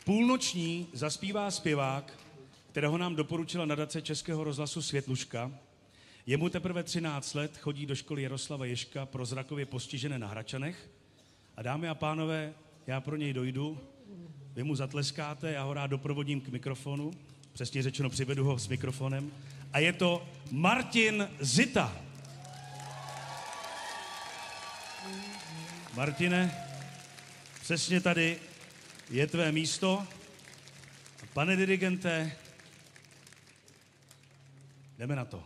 Půlnoční zaspívá zpěvák, kterého nám doporučila nadace Českého rozhlasu Světluška. Je mu teprve 13 let, chodí do školy Jaroslava Ježka pro zrakově postižené na Hračanech. A dámy a pánové, já pro něj dojdu, vy mu zatleskáte, já ho rád doprovodím k mikrofonu, přesně řečeno přivedu ho s mikrofonem. A je to Martin Zita. Martine, přesně tady je tvé místo. Pane dirigente, jdeme na to.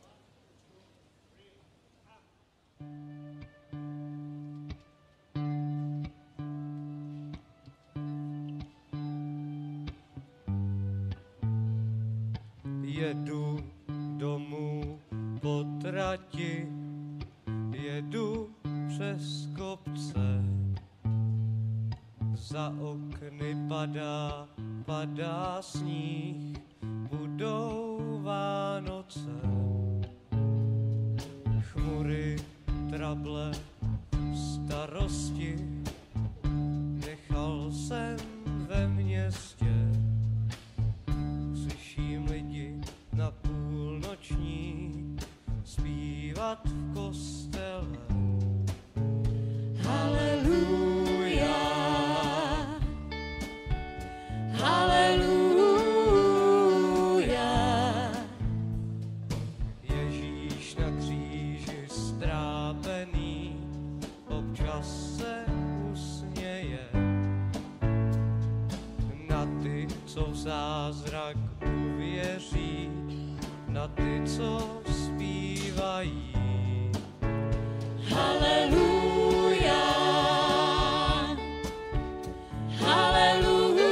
Jedu domů po trati, jedu přes kopce. Za okny padá sníh, budou Vánoce. Chmury, trable, starosti, nechal jsem ve městě. Slyším lidi na půlnoční zpívat v kostele. Haleluja, haleluja. Ježíš na kříži strápený občas se usměje na ty, co v zázrak uvěří, na ty, co zpívají. Haleluja, haleluja.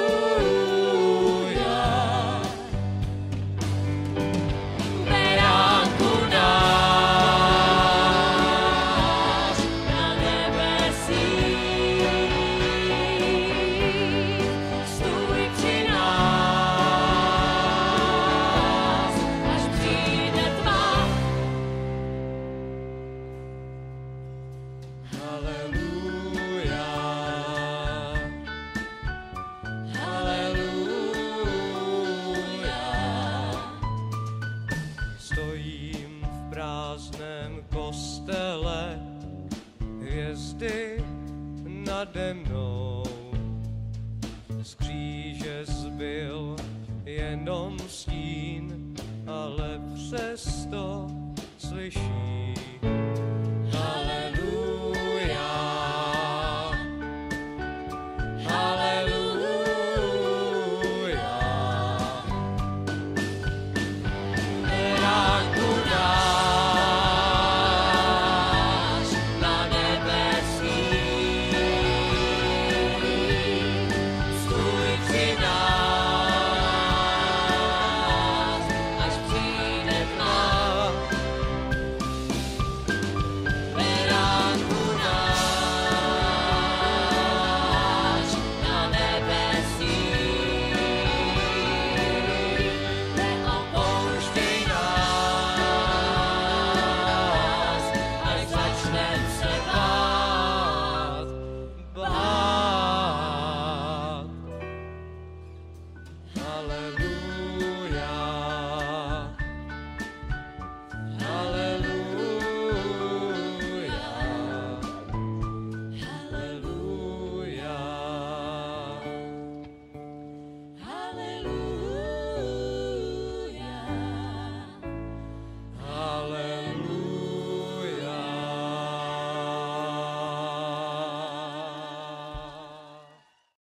Beránku náš na nebesích, stůj při nás, až přijde tma. Haleluja, haleluja. Stojím v prázdném kostele, hvězdy nade mnou. Z kříže zbyl jenom stín, ale přesto slyší. Haleluja, haleluja. Beránku náš na nebesích, stůj při nás, až přijde tma. Beránku náš na nebesích, neopouštěj nás, až začnem se bát. Haleluja.